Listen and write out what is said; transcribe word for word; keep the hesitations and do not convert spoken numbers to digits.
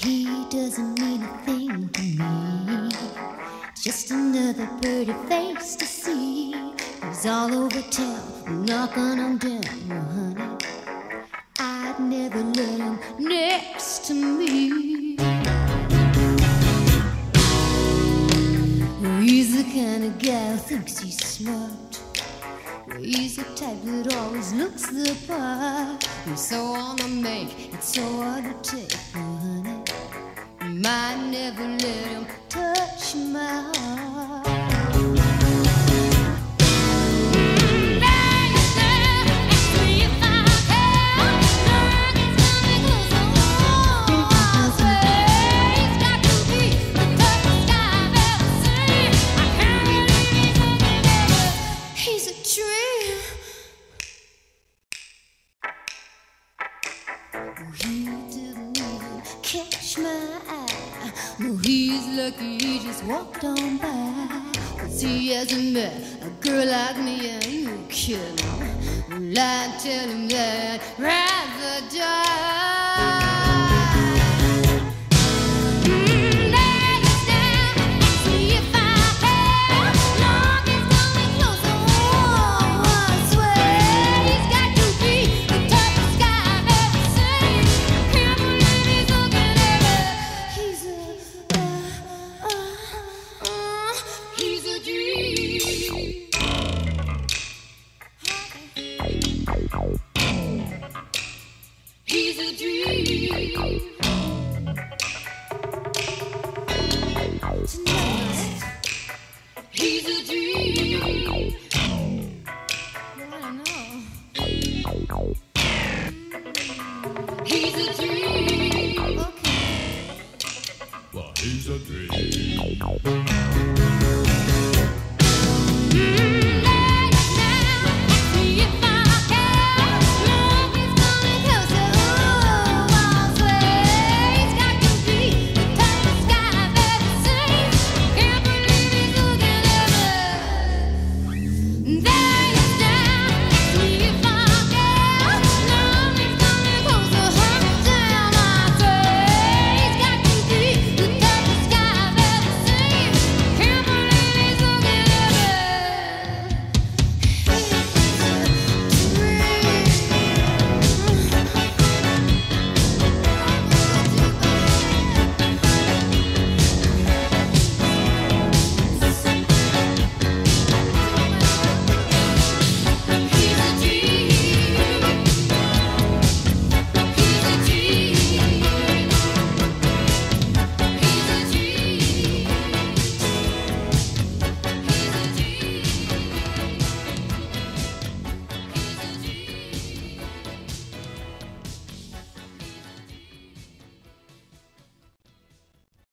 He doesn't mean a thing to me, just another pretty face to see. He's all over town, knocking on down, honey. I'd never let him next to me. He's the kind of guy who thinks he's smart. He's the type that always looks the part. He's so on the make, it's so hard to take, honey. Might never let him touch my heart. He didn't even catch my eye. No, he's lucky he just walked on by. 'Cause he hasn't met a girl like me, and you kidding? Well, I tell him that I'd rather die. He's a dream. Tonight, he's a dream.